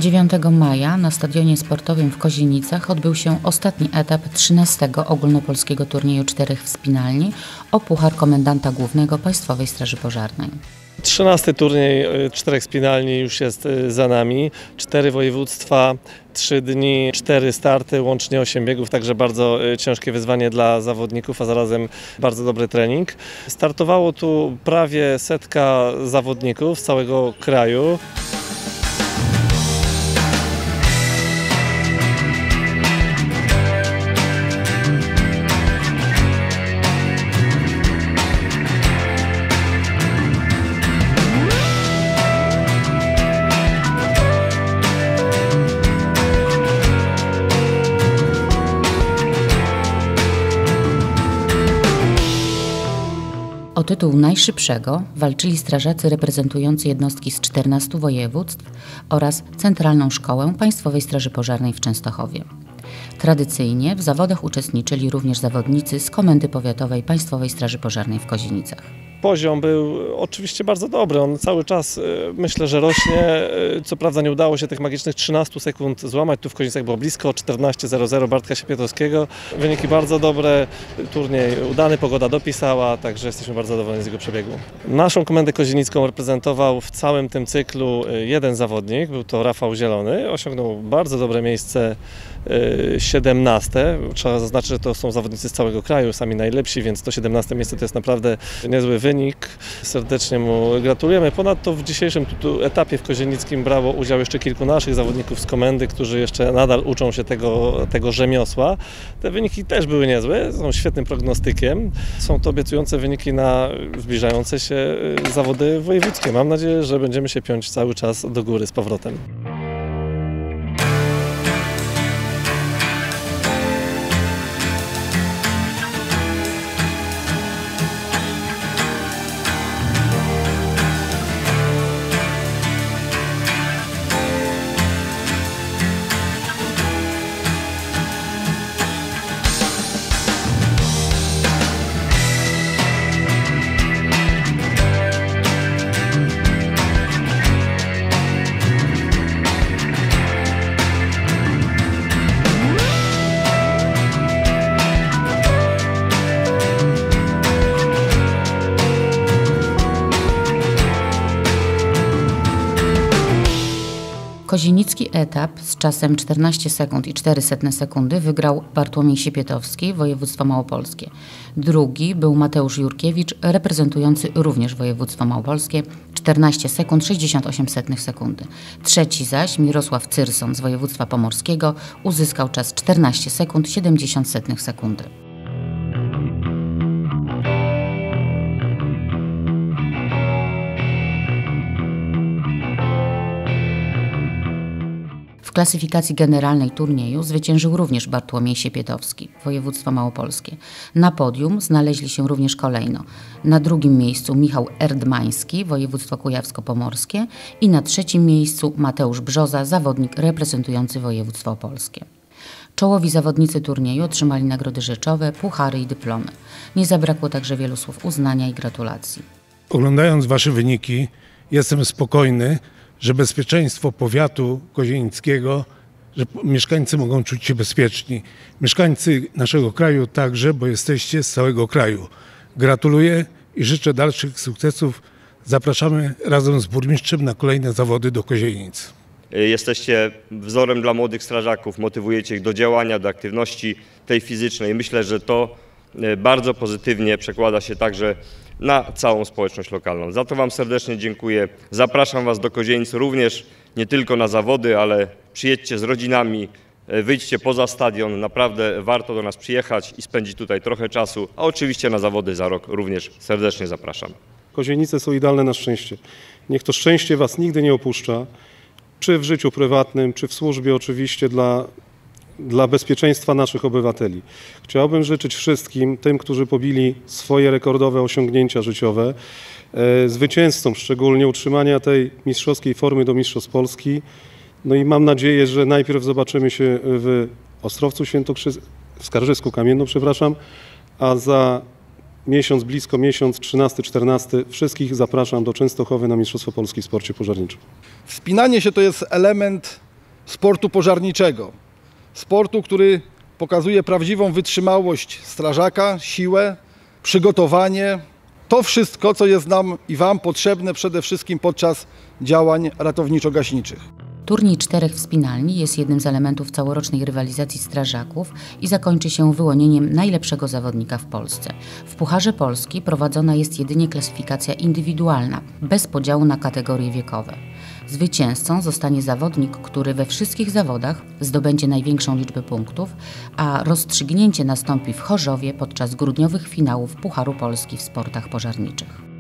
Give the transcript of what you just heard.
9 maja na stadionie sportowym w Kozienicach odbył się ostatni etap 13. ogólnopolskiego turnieju 4 wspinalni o Puchar Komendanta Głównego Państwowej Straży Pożarnej. 13. turniej 4 wspinalni już jest za nami. 4 województwa, 3 dni, 4 starty, łącznie 8 biegów, także bardzo ciężkie wyzwanie dla zawodników, a zarazem bardzo dobry trening. Startowało tu prawie 100 zawodników z całego kraju. O tytuł najszybszego walczyli strażacy reprezentujący jednostki z 14 województw oraz Centralną Szkołę Państwowej Straży Pożarnej w Częstochowie. Tradycyjnie w zawodach uczestniczyli również zawodnicy z Komendy Powiatowej Państwowej Straży Pożarnej w Kozienicach. Poziom był oczywiście bardzo dobry, on cały czas myślę, że rośnie. Co prawda nie udało się tych magicznych 13 sekund złamać, tu w Kozienicach było blisko, 14:00 Bartka Siepietowskiego. Wyniki bardzo dobre, turniej udany, pogoda dopisała, także jesteśmy bardzo zadowoleni z jego przebiegu. Naszą Komendę Kozienicką reprezentował w całym tym cyklu jeden zawodnik, był to Rafał Zielony, osiągnął bardzo dobre miejsce 17. Trzeba zaznaczyć, że to są zawodnicy z całego kraju, sami najlepsi, więc to 17 miejsce to jest naprawdę niezły wynik. Serdecznie mu gratulujemy. Ponadto w dzisiejszym etapie w Kozienickim brało udział jeszcze kilku naszych zawodników z komendy, którzy jeszcze nadal uczą się tego rzemiosła. Te wyniki też były niezłe, są świetnym prognostykiem. Są to obiecujące wyniki na zbliżające się zawody wojewódzkie. Mam nadzieję, że będziemy się piąć cały czas do góry z powrotem. Kozienicki etap z czasem 14 sekund i 400 sekundy wygrał Bartłomiej Siepietowski, województwo małopolskie. Drugi był Mateusz Jurkiewicz, reprezentujący również województwo małopolskie, 14 sekund 68 sekundy. Trzeci zaś Mirosław Cyrson z województwa pomorskiego uzyskał czas 14 sekund 70 sekundy. W klasyfikacji generalnej turnieju zwyciężył również Bartłomiej Siepietowski, województwo małopolskie. Na podium znaleźli się również kolejno. Na drugim miejscu Michał Erdmański, województwo kujawsko-pomorskie i na trzecim miejscu Mateusz Brzoza, zawodnik reprezentujący województwo opolskie. Czołowi zawodnicy turnieju otrzymali nagrody rzeczowe, puchary i dyplomy. Nie zabrakło także wielu słów uznania i gratulacji. Oglądając Wasze wyniki, jestem spokojny, że bezpieczeństwo powiatu kozienickiego, że mieszkańcy mogą czuć się bezpieczni. Mieszkańcy naszego kraju także, bo jesteście z całego kraju. Gratuluję i życzę dalszych sukcesów. Zapraszamy razem z burmistrzem na kolejne zawody do Kozienic. Jesteście wzorem dla młodych strażaków, motywujecie ich do działania, do aktywności tej fizycznej. Myślę, że to bardzo pozytywnie przekłada się także na całą społeczność lokalną. Za to Wam serdecznie dziękuję. Zapraszam Was do Kozienic również nie tylko na zawody, ale przyjedźcie z rodzinami, wyjdźcie poza stadion. Naprawdę warto do nas przyjechać i spędzić tutaj trochę czasu, a oczywiście na zawody za rok również serdecznie zapraszam. Kozienice są idealne na szczęście. Niech to szczęście Was nigdy nie opuszcza, czy w życiu prywatnym, czy w służbie oczywiście dla bezpieczeństwa naszych obywateli. Chciałbym życzyć wszystkim tym, którzy pobili swoje rekordowe osiągnięcia życiowe, zwycięzcom szczególnie utrzymania tej mistrzowskiej formy do Mistrzostw Polski. No i mam nadzieję, że najpierw zobaczymy się w Ostrowcu w Skarżysku-Kamienną, przepraszam, a za miesiąc, blisko miesiąc, 13-14, wszystkich zapraszam do Częstochowy na Mistrzostwo Polski w sporcie pożarniczym. Wspinanie się to jest element sportu pożarniczego. Sportu, który pokazuje prawdziwą wytrzymałość strażaka, siłę, przygotowanie. To wszystko, co jest nam i Wam potrzebne przede wszystkim podczas działań ratowniczo-gaśniczych. Turniej 4 wspinalni jest jednym z elementów całorocznej rywalizacji strażaków i zakończy się wyłonieniem najlepszego zawodnika w Polsce. W Pucharze Polski prowadzona jest jedynie klasyfikacja indywidualna, bez podziału na kategorie wiekowe. Zwycięzcą zostanie zawodnik, który we wszystkich zawodach zdobędzie największą liczbę punktów, a rozstrzygnięcie nastąpi w Chorzowie podczas grudniowych finałów Pucharu Polski w sportach pożarniczych.